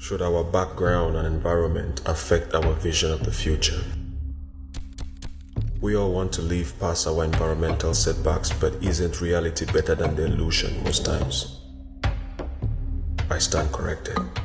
Should our background and environment affect our vision of the future? We all want to live past our environmental setbacks, but isn't reality better than the illusion most times? I stand corrected.